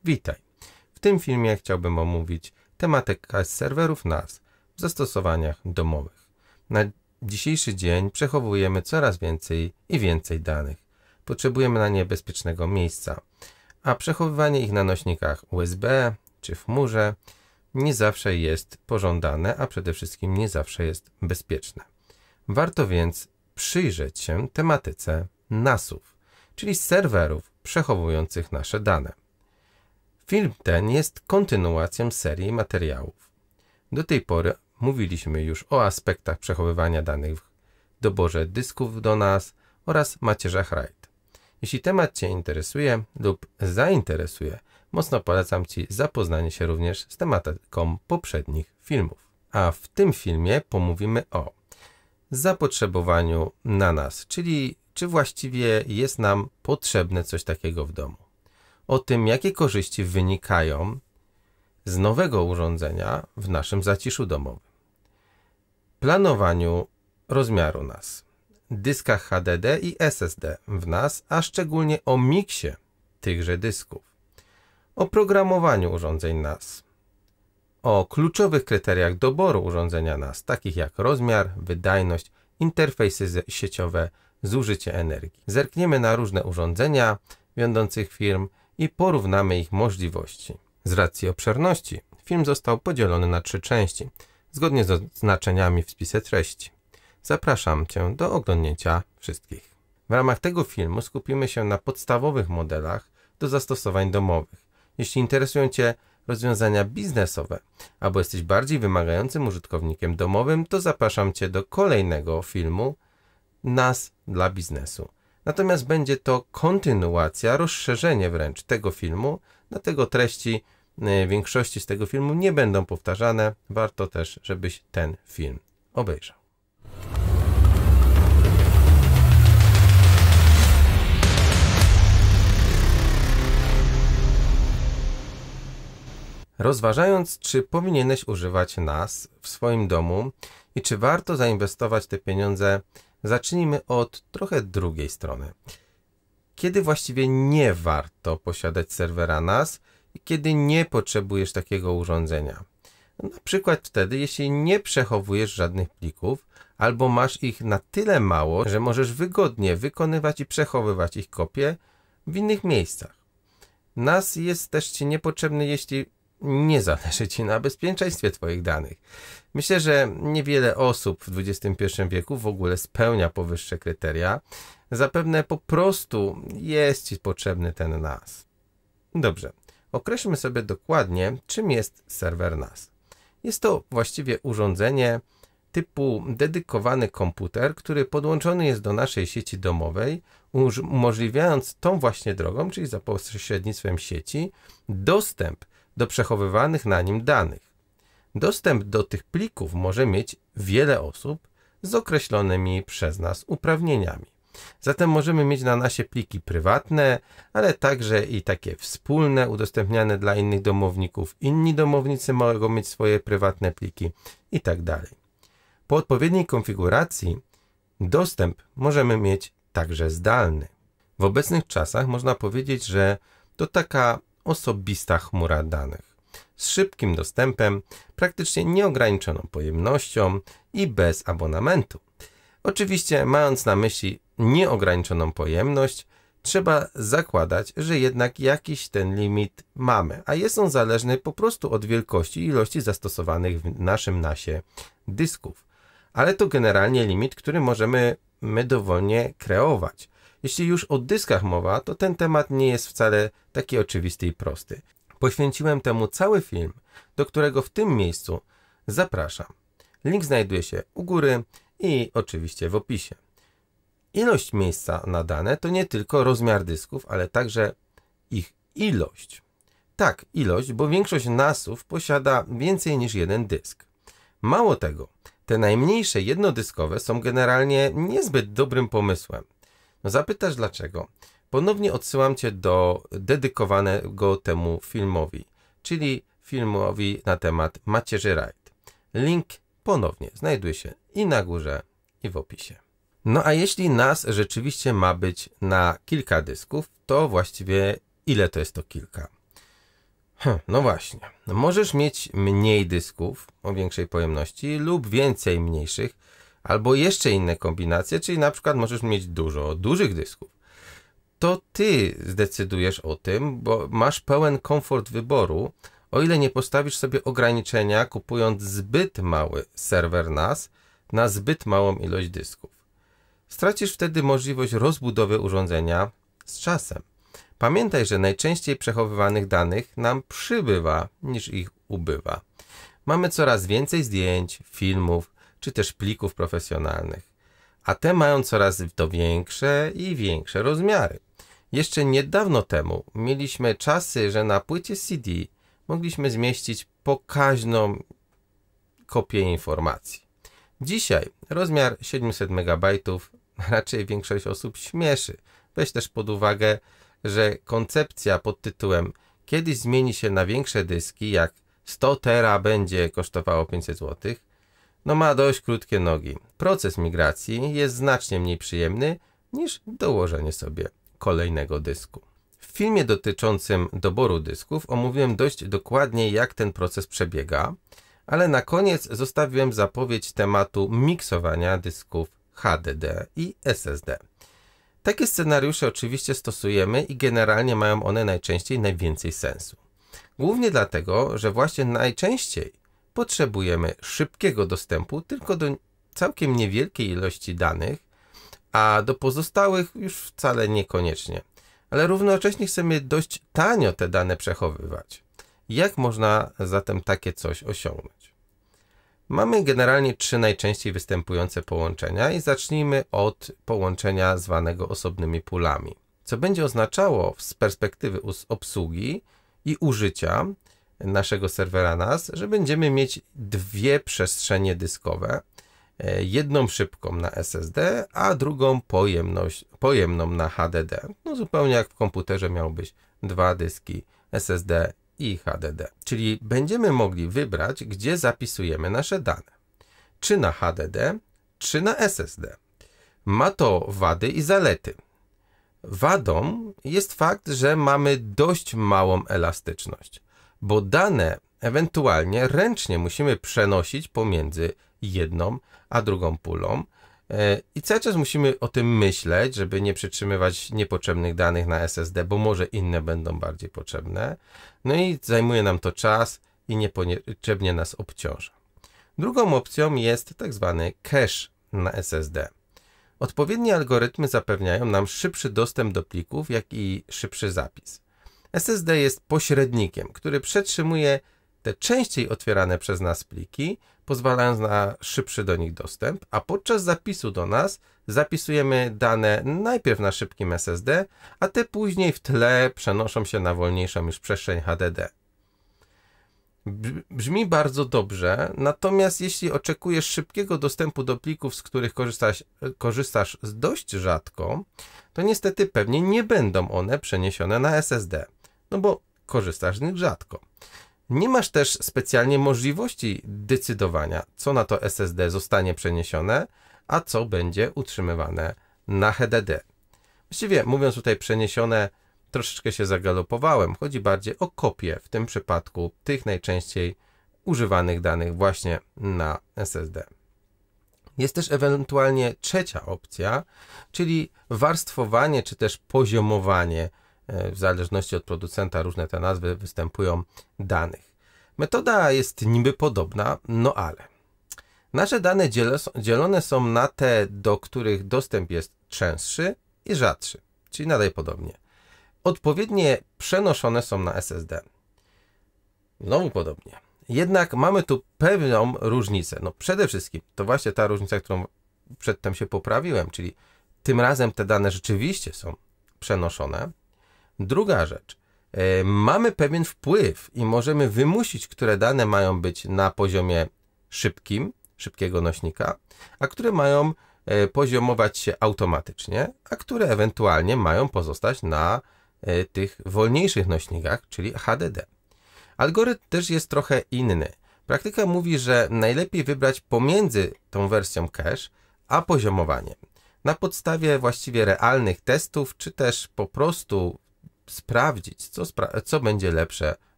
Witaj. W tym filmie chciałbym omówić tematykę serwerów NAS w zastosowaniach domowych. Na dzisiejszy dzień przechowujemy coraz więcej i więcej danych. Potrzebujemy na nie bezpiecznego miejsca, a przechowywanie ich na nośnikach USB czy w chmurze nie zawsze jest pożądane, a przede wszystkim nie zawsze jest bezpieczne. Warto więc przyjrzeć się tematyce NAS-ów, czyli serwerów przechowujących nasze dane. Film ten jest kontynuacją serii materiałów. Do tej pory mówiliśmy już o aspektach przechowywania danych w doborze dysków do NAS oraz macierzach RAID. Jeśli temat Cię interesuje lub zainteresuje, mocno polecam Ci zapoznanie się również z tematyką poprzednich filmów. A w tym filmie pomówimy o zapotrzebowaniu na NAS, czyli czy właściwie jest nam potrzebne coś takiego w domu. O tym, jakie korzyści wynikają z nowego urządzenia w naszym zaciszu domowym. Planowaniu rozmiaru NAS, dyskach HDD i SSD w NAS, a szczególnie o miksie tychże dysków. O programowaniu urządzeń NAS. O kluczowych kryteriach doboru urządzenia NAS, takich jak rozmiar, wydajność, interfejsy sieciowe, zużycie energii. Zerkniemy na różne urządzenia wiodących firm i porównamy ich możliwości. Z racji obszerności film został podzielony na 3 części, zgodnie z oznaczeniami w spisie treści. Zapraszam Cię do oglądnięcia wszystkich. W ramach tego filmu skupimy się na podstawowych modelach do zastosowań domowych. Jeśli interesują Cię rozwiązania biznesowe, albo jesteś bardziej wymagającym użytkownikiem domowym, to zapraszam Cię do kolejnego filmu NAS dla biznesu. Natomiast będzie to kontynuacja, rozszerzenie wręcz tego filmu, dlatego treści większości z tego filmu nie będą powtarzane. Warto też, żebyś ten film obejrzał. Rozważając, czy powinieneś używać NAS w swoim domu i czy warto zainwestować te pieniądze, zacznijmy od trochę drugiej strony. Kiedy właściwie nie warto posiadać serwera NAS i kiedy nie potrzebujesz takiego urządzenia? Na przykład wtedy, jeśli nie przechowujesz żadnych plików albo masz ich na tyle mało, że możesz wygodnie wykonywać i przechowywać ich kopie w innych miejscach. NAS jest też Ci niepotrzebny, jeśli nie zależy Ci na bezpieczeństwie Twoich danych. Myślę, że niewiele osób w XXI wieku w ogóle spełnia powyższe kryteria. Zapewne po prostu jest Ci potrzebny ten NAS. Dobrze, określmy sobie dokładnie, czym jest serwer NAS. Jest to właściwie urządzenie typu dedykowany komputer, który podłączony jest do naszej sieci domowej, umożliwiając tą właśnie drogą, czyli za pośrednictwem sieci, dostęp do przechowywanych na nim danych. Dostęp do tych plików może mieć wiele osób z określonymi przez nas uprawnieniami. Zatem możemy mieć na NASie pliki prywatne, ale także i takie wspólne, udostępniane dla innych domowników. Inni domownicy mogą mieć swoje prywatne pliki itd. Po odpowiedniej konfiguracji dostęp możemy mieć także zdalny. W obecnych czasach można powiedzieć, że to taka osobista chmura danych z szybkim dostępem, praktycznie nieograniczoną pojemnością i bez abonamentu. Oczywiście, mając na myśli nieograniczoną pojemność, trzeba zakładać, że jednak jakiś ten limit mamy, a jest on zależny po prostu od wielkości i ilości zastosowanych w naszym NASie dysków. Ale to generalnie limit, który możemy dowolnie kreować. Jeśli już o dyskach mowa, to ten temat nie jest wcale taki oczywisty i prosty. Poświęciłem temu cały film, do którego w tym miejscu zapraszam. Link znajduje się u góry i oczywiście w opisie. Ilość miejsca na dane to nie tylko rozmiar dysków, ale także ich ilość. Tak, ilość, bo większość NAS-ów posiada więcej niż jeden dysk. Mało tego, te najmniejsze jednodyskowe są generalnie niezbyt dobrym pomysłem. No zapytasz dlaczego? Ponownie odsyłam Cię do dedykowanego temu filmowi, czyli filmowi na temat macierzy RAID. Link ponownie znajduje się i na górze, i w opisie. No a jeśli NAS rzeczywiście ma być na kilka dysków, to właściwie ile to jest to kilka? No właśnie, możesz mieć mniej dysków o większej pojemności lub więcej mniejszych, albo jeszcze inne kombinacje, czyli na przykład możesz mieć dużo dużych dysków. To ty zdecydujesz o tym, bo masz pełen komfort wyboru, o ile nie postawisz sobie ograniczenia, kupując zbyt mały serwer NAS na zbyt małą ilość dysków. Stracisz wtedy możliwość rozbudowy urządzenia z czasem. Pamiętaj, że najczęściej przechowywanych danych nam przybywa niż ich ubywa. Mamy coraz więcej zdjęć, filmów czy też plików profesjonalnych, a te mają coraz to większe i większe rozmiary. Jeszcze niedawno temu mieliśmy czasy, że na płycie CD mogliśmy zmieścić pokaźną kopię informacji. Dzisiaj rozmiar 700 MB raczej większość osób śmieszy. Weź też pod uwagę, że koncepcja pod tytułem kiedyś zmieni się na większe dyski, jak 100 tera będzie kosztowało 500 zł, no ma dość krótkie nogi. Proces migracji jest znacznie mniej przyjemny niż dołożenie sobie kolejnego dysku. W filmie dotyczącym doboru dysków omówiłem dość dokładnie, jak ten proces przebiega, ale na koniec zostawiłem zapowiedź tematu miksowania dysków HDD i SSD. Takie scenariusze oczywiście stosujemy i generalnie mają one najczęściej najwięcej sensu. Głównie dlatego, że właśnie najczęściej potrzebujemy szybkiego dostępu tylko do całkiem niewielkiej ilości danych, a do pozostałych już wcale niekoniecznie. Ale równocześnie chcemy dość tanio te dane przechowywać. Jak można zatem takie coś osiągnąć? Mamy generalnie 3 najczęściej występujące połączenia i zacznijmy od połączenia zwanego osobnymi pulami, co będzie oznaczało z perspektywy obsługi i użycia naszego serwera NAS, że będziemy mieć 2 przestrzenie dyskowe, jedną szybką na SSD, a drugą pojemną na HDD. No zupełnie jak w komputerze miałbyś 2 dyski SSD i HDD. Czyli będziemy mogli wybrać, gdzie zapisujemy nasze dane. Czy na HDD, czy na SSD. Ma to wady i zalety. Wadą jest fakt, że mamy dość małą elastyczność, bo dane ewentualnie ręcznie musimy przenosić pomiędzy jedną a drugą pulą i cały czas musimy o tym myśleć, żeby nie przytrzymywać niepotrzebnych danych na SSD, bo może inne będą bardziej potrzebne. No i zajmuje nam to czas i niepotrzebnie nas obciąża. Drugą opcją jest tak zwany cache na SSD. Odpowiednie algorytmy zapewniają nam szybszy dostęp do plików, jak i szybszy zapis. SSD jest pośrednikiem, który przetrzymuje te częściej otwierane przez nas pliki, pozwalając na szybszy do nich dostęp, a podczas zapisu do nas zapisujemy dane najpierw na szybkim SSD, a te później w tle przenoszą się na wolniejszą już przestrzeń HDD. Brzmi bardzo dobrze, natomiast jeśli oczekujesz szybkiego dostępu do plików, z których korzystasz dość rzadko, to niestety pewnie nie będą one przeniesione na SSD, no bo korzystasz z nich rzadko. Nie masz też specjalnie możliwości decydowania, co na to SSD zostanie przeniesione, a co będzie utrzymywane na HDD. Właściwie mówiąc tutaj przeniesione, troszeczkę się zagalopowałem. Chodzi bardziej o kopię, w tym przypadku tych najczęściej używanych danych właśnie na SSD. Jest też ewentualnie trzecia opcja, czyli warstwowanie czy też poziomowanie, w zależności od producenta różne te nazwy występują, danych. Metoda jest niby podobna, no ale nasze dane dzielone są na te, do których dostęp jest częstszy i rzadszy, czyli nadal podobnie. Odpowiednie przenoszone są na SSD. Znowu podobnie. Jednak mamy tu pewną różnicę. No przede wszystkim to właśnie ta różnica, którą przedtem się poprawiłem, czyli tym razem te dane rzeczywiście są przenoszone. Druga rzecz. Mamy pewien wpływ i możemy wymusić, które dane mają być na poziomie szybkim, szybkiego nośnika, a które mają poziomować się automatycznie, a które ewentualnie mają pozostać na tych wolniejszych nośnikach, czyli HDD. Algorytm też jest trochę inny. Praktyka mówi, że najlepiej wybrać pomiędzy tą wersją cache a poziomowaniem. Na podstawie właściwie realnych testów, czy też po prostu sprawdzić, co będzie lepsze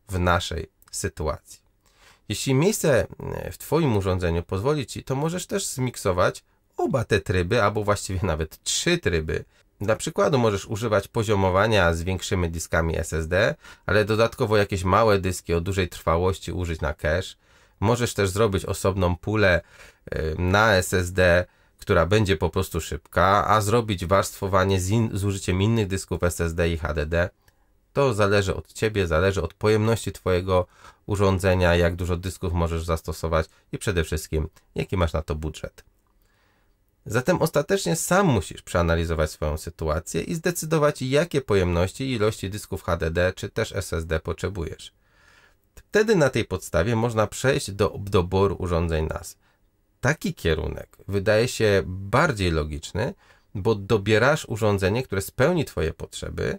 w naszej sytuacji. Jeśli miejsce w Twoim urządzeniu pozwoli Ci, to możesz też zmiksować oba te tryby, albo właściwie nawet 3 tryby. Dla przykładu możesz używać poziomowania z większymi dyskami SSD, ale dodatkowo jakieś małe dyski o dużej trwałości użyć na cache. Możesz też zrobić osobną pulę na SSD, która będzie po prostu szybka, a zrobić warstwowanie z użyciem innych dysków SSD i HDD. To zależy od Ciebie, zależy od pojemności Twojego urządzenia, jak dużo dysków możesz zastosować i przede wszystkim, jaki masz na to budżet. Zatem ostatecznie sam musisz przeanalizować swoją sytuację i zdecydować, jakie pojemności i ilości dysków HDD czy też SSD potrzebujesz. Wtedy na tej podstawie można przejść do doboru urządzeń NAS. Taki kierunek wydaje się bardziej logiczny, bo dobierasz urządzenie, które spełni Twoje potrzeby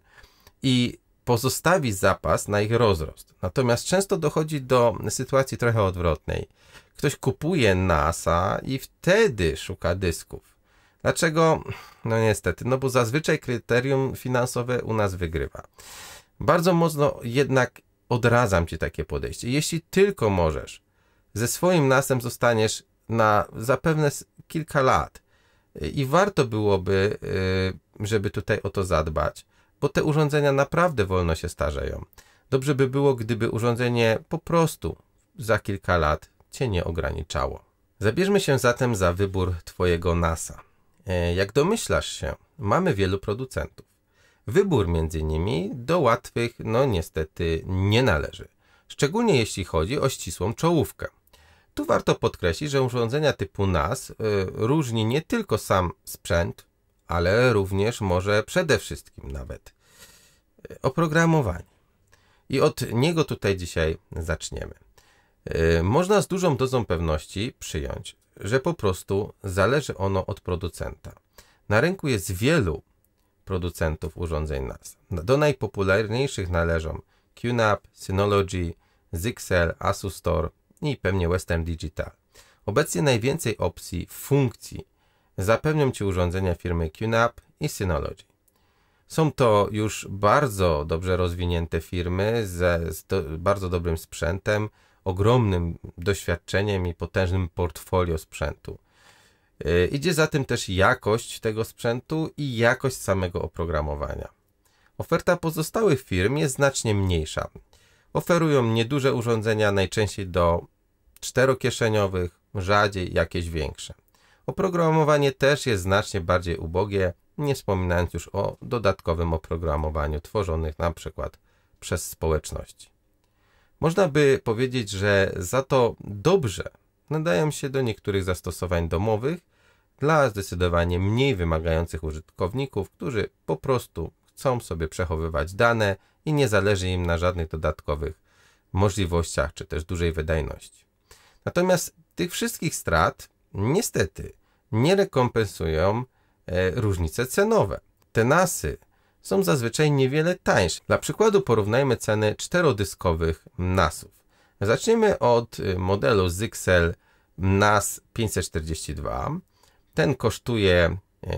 i pozostawi zapas na ich rozrost. Natomiast często dochodzi do sytuacji trochę odwrotnej. Ktoś kupuje NAS-a i wtedy szuka dysków. Dlaczego? No niestety, bo zazwyczaj kryterium finansowe u nas wygrywa. Bardzo mocno jednak odradzam Ci takie podejście. Jeśli tylko możesz, ze swoim NAS-em zostaniesz na zapewne kilka lat i warto byłoby, żeby tutaj o to zadbać, bo te urządzenia naprawdę wolno się starzeją. Dobrze by było, gdyby urządzenie po prostu za kilka lat Cię nie ograniczało. Zabierzmy się zatem za wybór Twojego NAS-a. Jak domyślasz się, mamy wielu producentów. Wybór między nimi do łatwych, niestety nie należy. Szczególnie jeśli chodzi o ścisłą czołówkę. Tu warto podkreślić, że urządzenia typu NAS różni nie tylko sam sprzęt, ale również może przede wszystkim nawet oprogramowanie. I od niego tutaj dzisiaj zaczniemy. Można z dużą dozą pewności przyjąć, że po prostu zależy ono od producenta. Na rynku jest wielu producentów urządzeń NAS. Do najpopularniejszych należą QNAP, Synology, Zyxel, Asus Store i pewnie Western Digital. Obecnie najwięcej opcji, funkcji zapewnią Ci urządzenia firmy QNAP i Synology. Są to już bardzo dobrze rozwinięte firmy z bardzo dobrym sprzętem, ogromnym doświadczeniem i potężnym portfolio sprzętu. Idzie za tym też jakość tego sprzętu i jakość samego oprogramowania. Oferta pozostałych firm jest znacznie mniejsza. Oferują nieduże urządzenia, najczęściej do 4-kieszeniowych, rzadziej jakieś większe. Oprogramowanie też jest znacznie bardziej ubogie, nie wspominając już o dodatkowym oprogramowaniu tworzonych na przykład przez społeczności. Można by powiedzieć, że za to dobrze nadają się do niektórych zastosowań domowych dla zdecydowanie mniej wymagających użytkowników, którzy po prostu chcą sobie przechowywać dane i nie zależy im na żadnych dodatkowych możliwościach czy też dużej wydajności. Natomiast tych wszystkich strat niestety nie rekompensują różnice cenowe. Te NAS-y są zazwyczaj niewiele tańsze. Dla przykładu porównajmy ceny 4-dyskowych NAS-ów. Zacznijmy od modelu Zyxel NAS 542. Ten kosztuje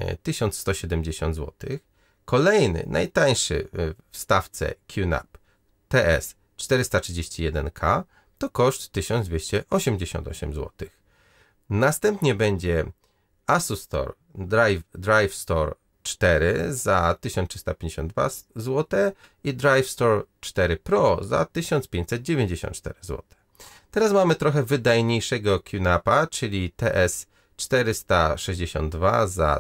1170 zł. Kolejny, najtańszy w stawce QNAP TS 431K to koszt 1288 zł. Następnie będzie Asus Store Drive Store 4 za 1352 zł i Drive Store 4 Pro za 1594 zł. Teraz mamy trochę wydajniejszego QNAP-a, czyli TS 462 za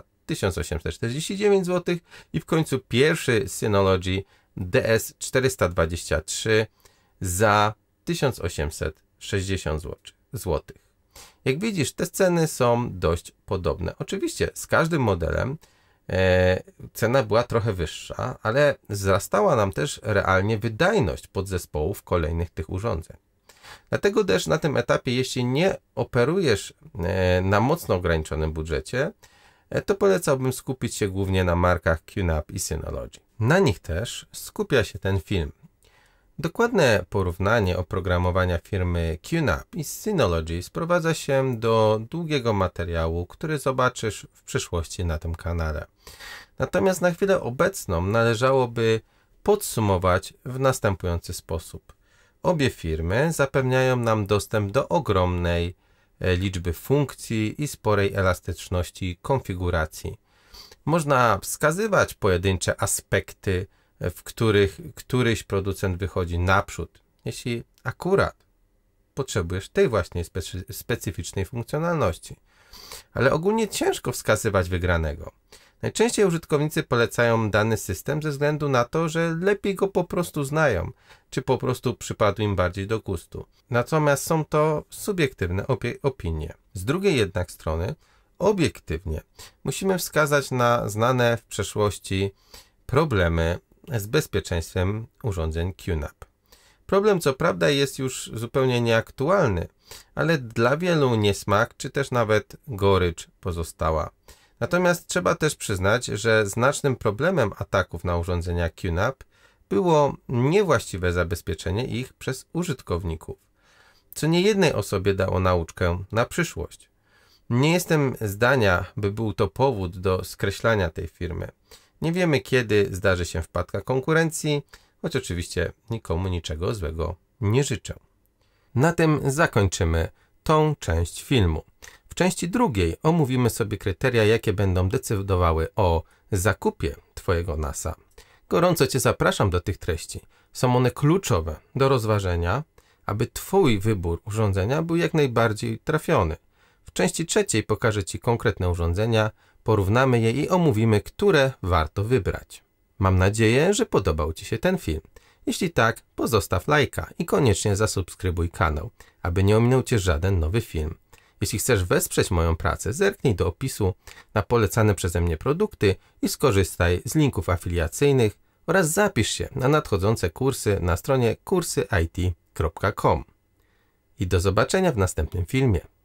1849 zł i w końcu pierwszy Synology DS 423 za 1860 zł. Jak widzisz, te ceny są dość podobne. Oczywiście z każdym modelem cena była trochę wyższa, ale wzrastała nam też realnie wydajność podzespołów kolejnych tych urządzeń. Dlatego też na tym etapie, jeśli nie operujesz na mocno ograniczonym budżecie, to polecałbym skupić się głównie na markach QNAP i Synology. Na nich też skupia się ten film. Dokładne porównanie oprogramowania firmy QNAP i Synology sprowadza się do długiego materiału, który zobaczysz w przyszłości na tym kanale. Natomiast na chwilę obecną należałoby podsumować w następujący sposób. Obie firmy zapewniają nam dostęp do ogromnej liczby funkcji i sporej elastyczności konfiguracji. Można wskazywać pojedyncze aspekty, w których któryś producent wychodzi naprzód, jeśli akurat potrzebujesz tej właśnie specyficznej funkcjonalności. Ale ogólnie ciężko wskazywać wygranego. Najczęściej użytkownicy polecają dany system ze względu na to, że lepiej go po prostu znają, czy po prostu przypadł im bardziej do gustu. Natomiast są to subiektywne opinie. Z drugiej jednak strony, obiektywnie, musimy wskazać na znane w przeszłości problemy z bezpieczeństwem urządzeń QNAP. Problem co prawda jest już zupełnie nieaktualny, ale dla wielu niesmak czy też nawet gorycz pozostała. Natomiast trzeba też przyznać, że znacznym problemem ataków na urządzenia QNAP było niewłaściwe zabezpieczenie ich przez użytkowników, co niejednej osobie dało nauczkę na przyszłość. Nie jestem zdania, by był to powód do skreślania tej firmy. Nie wiemy, kiedy zdarzy się wpadka konkurencji, choć oczywiście nikomu niczego złego nie życzę. Na tym zakończymy tą część filmu. W części drugiej omówimy sobie kryteria, jakie będą decydowały o zakupie Twojego NAS-a. Gorąco Cię zapraszam do tych treści. Są one kluczowe do rozważenia, aby Twój wybór urządzenia był jak najbardziej trafiony. W części trzeciej pokażę Ci konkretne urządzenia, porównamy je i omówimy, które warto wybrać. Mam nadzieję, że podobał Ci się ten film. Jeśli tak, pozostaw lajka i koniecznie zasubskrybuj kanał, aby nie ominął Cię żaden nowy film. Jeśli chcesz wesprzeć moją pracę, zerknij do opisu na polecane przeze mnie produkty i skorzystaj z linków afiliacyjnych oraz zapisz się na nadchodzące kursy na stronie kursyit.com. I do zobaczenia w następnym filmie.